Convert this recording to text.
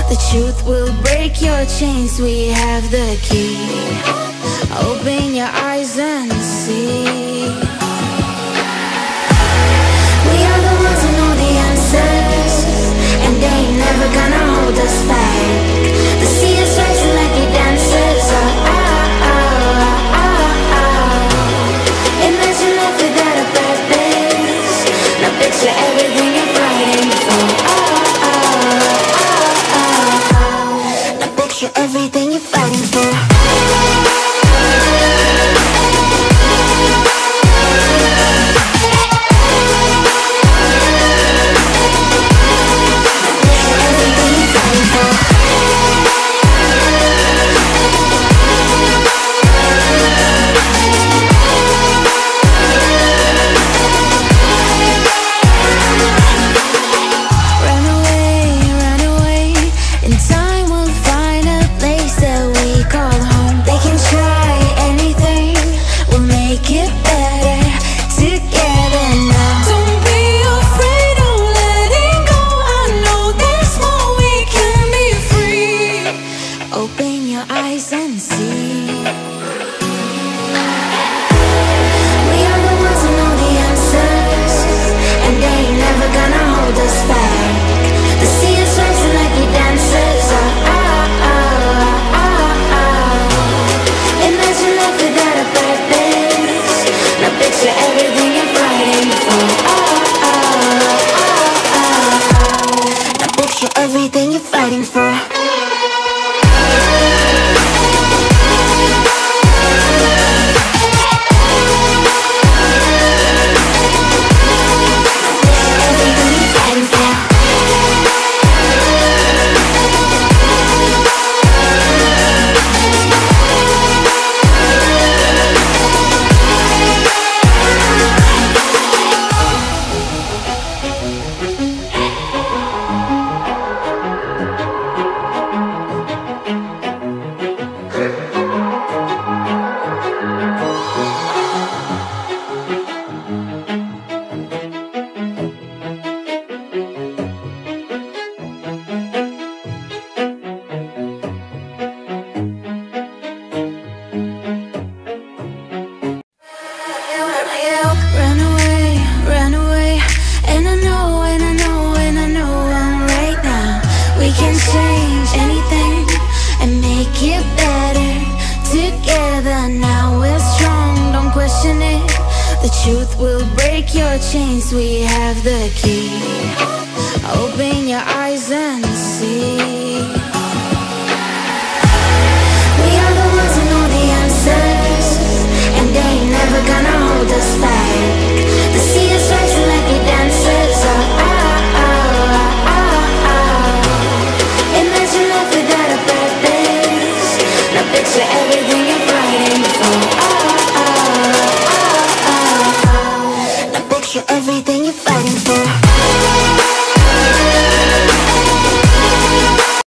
The truth will break your chains, we have the key. Open your eyes and see. We are the ones who know the answers, and they ain't never gonna hold us back. The sea is rising like we dancers. Imagine life without a purpose. Now picture everything you're fighting for. Now picture everything you're fighting for. Open your eyes and see. We are the ones who know the answers, and they ain't never gonna hold us back. The sea is rising like we dancers. Imagine life without a purpose. Now picture everything you're fighting for. Now picture everything you're fighting for. Run away, and I know I'm right now. We can change anything and make it better together. Now we're strong, don't question it. The truth will break your chains, we have the key. Open your eyes and see. We are the ones who know the answers, and they ain't never gonna hold us back. The sea is rising like we dancers. Imagine life without a purpose. Now picture everything you're fighting for. Now picture everything you're fighting for.